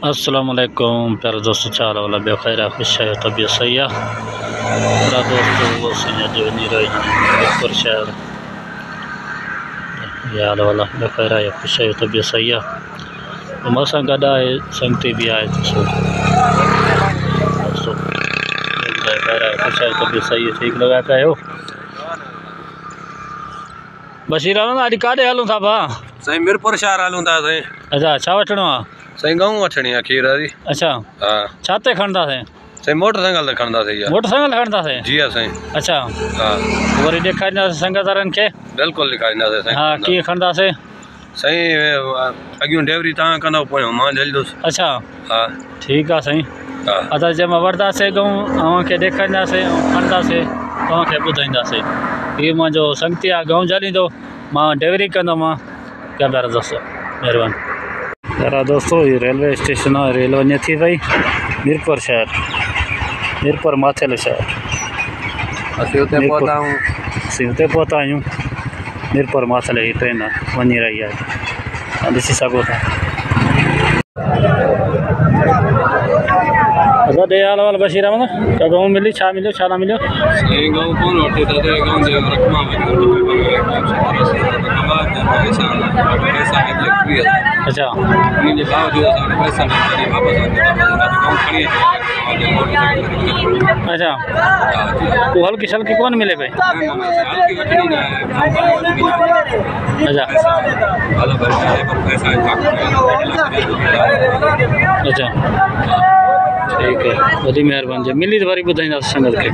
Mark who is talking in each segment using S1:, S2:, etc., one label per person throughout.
S1: अस्सलामुअलैकुम प्यारे दोस्तों, चाल वाला बेखैर खुश है तबीयत सही है मेरा दोस्तों। वो सही जो नहीं रही मीरपुर शहर यार वाला बेखैर है खुश है तबीयत सही है। तो मसा गदा है संगती भी आए दोस्तों बेखैर है खुश है तबीयत सही है। ठीक लगा के हो बशीर अॼु काॾे हलूं था भा?
S2: साईं मीरपुर शहर हलूं था साईं।
S1: अच्छा छा वठणो आहे?
S2: साईं गऊं वठणी आहे खीर वारी।
S1: अच्छा
S2: हाँ
S1: छा ते खणंदासीं?
S2: साईं मोटरसाइकिल ते खणंदासीं यार।
S1: मोटरसाइकिल खणंदासीं?
S2: जी हाँ साईं।
S1: अच्छा
S2: हाँ
S1: वरी ॾेखारींदासीं संगत वारनि खे।
S2: बिल्कुलु ॾेखारींदासीं साईं।
S1: हाँ कीअं खणंदासीं?
S2: साईं अॻियूं डिलीवरी तव्हां कंदव पोयों मां झलंदुसि।
S1: अच्छा
S2: हाँ
S1: ठीकु आहे साईं।
S2: हाँ
S1: असां जंहिंमें वठंदासीं गऊं अव्हांखे ॾेखारींदासीं ऐं खणंदासीं तव्हांखे ॿुधाईंदासीं। हीअ मुंहिंजो संगती आहे गऊं झलींदो, मां डिलीवरी कंदोमांव। क्या प्यारा दोस्तों महिरबानी। प्यारा दोस्तों ये रेलवे स्टेशन है, रेल वञे थी पई मीरपुर शहर, मीरपुर माथेल शहर।
S2: असीं हुते पहुता आहियूं।
S1: असीं हुते पहुता आहियूं मीरपुर माथेल जी ट्रेन वञी रही आहे, तव्हां ॾिसी सघो था। अदा ॾे हाल वाल बशीर अहमद का गऊं मिली छा मिलियो छा न मिलियो?
S2: साईं गऊं कोन वरिती त गऊं जे रकमा
S1: अच्छा
S2: उनजे बावजूद असां पैसा न खणी वापसि गऊं खणी
S1: अच्छा वो हल्की शल्की कौन मिले भाई? अच्छा अच्छा ठीक है, वही मेहरबानी। मिली तो वरी ॿुधाईंदासीं संगत खे।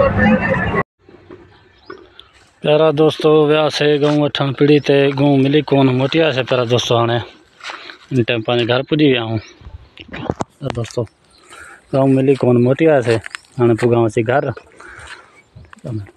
S1: प्यारा दोस्तों वियासीं गऊं वठण पीड़ी ते गऊं मिली कोन, मोटियासीं प्यारा दोस्तों। हाणे इन टाइम पंहिंजे घर पुॼी विया आहियूं दोस्तों। गऊं मिली कोन, मोटियासीं, हाणे पुॻासीं घर।